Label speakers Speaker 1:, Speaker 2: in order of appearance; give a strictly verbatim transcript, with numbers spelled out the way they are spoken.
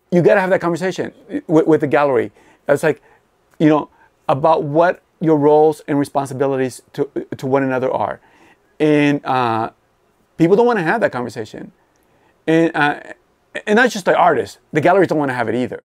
Speaker 1: you got to have that conversation with, with the gallery. It's like, you know, about what your roles and responsibilities to, to one another are. And uh, people don't want to have that conversation. And, uh, and not just the artists, the galleries don't want to have it either.